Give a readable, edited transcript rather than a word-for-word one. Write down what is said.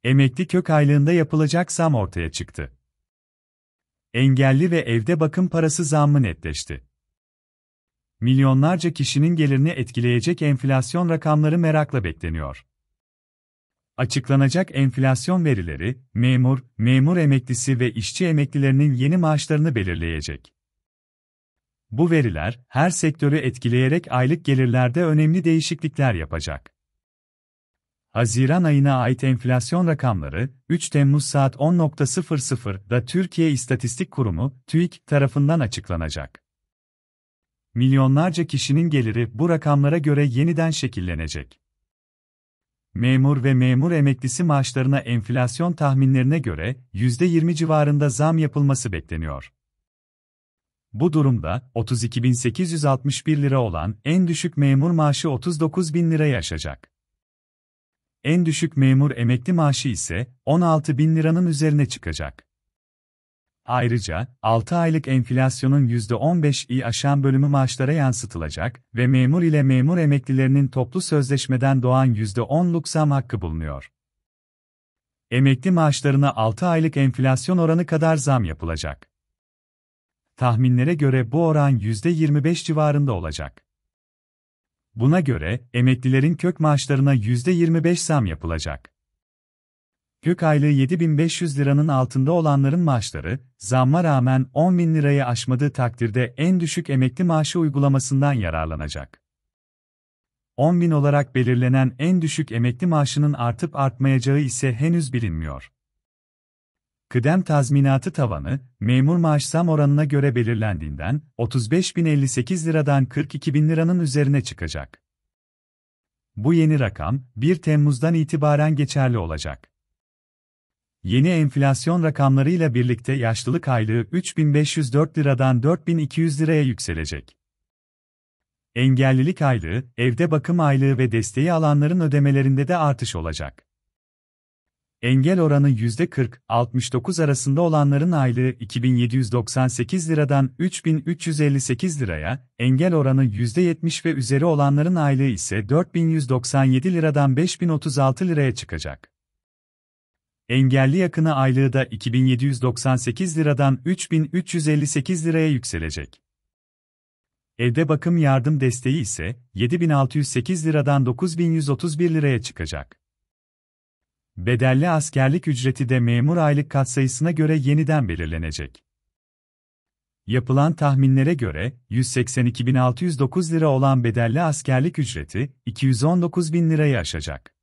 Emekli kök aylığında yapılacak zam ortaya çıktı. Engelli ve evde bakım parası zammı netleşti. Milyonlarca kişinin gelirini etkileyecek enflasyon rakamları merakla bekleniyor. Açıklanacak enflasyon verileri, memur emeklisi ve işçi emeklilerinin yeni maaşlarını belirleyecek. Bu veriler, her sektörü etkileyerek aylık gelirlerde önemli değişiklikler yapacak. Haziran ayına ait enflasyon rakamları, 3 Temmuz saat 10.00'da Türkiye İstatistik Kurumu, TÜİK tarafından açıklanacak. Milyonlarca kişinin geliri bu rakamlara göre yeniden şekillenecek. Memur ve memur emeklisi maaşlarına enflasyon tahminlerine göre %20 civarında zam yapılması bekleniyor. Bu durumda 32.861 lira olan en düşük memur maaşı 39.000 lirayı aşacak. En düşük memur emekli maaşı ise 16.000 liranın üzerine çıkacak. Ayrıca, 6 aylık enflasyonun %15'i aşan bölümü maaşlara yansıtılacak ve memur ile memur emeklilerinin toplu sözleşmeden doğan %10'luk zam hakkı bulunuyor. Emekli maaşlarına 6 aylık enflasyon oranı kadar zam yapılacak. Tahminlere göre bu oran %25 civarında olacak. Buna göre, emeklilerin kök maaşlarına %25 zam yapılacak. Kök aylığı 7.500 liranın altında olanların maaşları, zamma rağmen 10.000 lirayı aşmadığı takdirde en düşük emekli maaşı uygulamasından yararlanacak. 10.000 olarak belirlenen en düşük emekli maaşının artıp artmayacağı ise henüz bilinmiyor. Kıdem tazminatı tavanı, memur maaş zam oranına göre belirlendiğinden, 35.058 liradan 42.000 liranın üzerine çıkacak. Bu yeni rakam, 1 Temmuz'dan itibaren geçerli olacak. Yeni enflasyon rakamlarıyla birlikte yaşlılık aylığı 3.504 liradan 4.200 liraya yükselecek. Engellilik aylığı, evde bakım aylığı ve desteği alanların ödemelerinde de artış olacak. Engel oranı %40-69 arasında olanların aylığı 2.798 liradan 3.358 liraya, engel oranı %70 ve üzeri olanların aylığı ise 4.197 liradan 5.036 liraya çıkacak. Engelli yakını aylığı da 2.798 liradan 3.358 liraya yükselecek. Evde bakım yardım desteği ise 7.608 liradan 9.131 liraya çıkacak. Bedelli askerlik ücreti de memur aylık katsayısına göre yeniden belirlenecek. Yapılan tahminlere göre 182.609 lira olan bedelli askerlik ücreti 219.000 lirayı aşacak.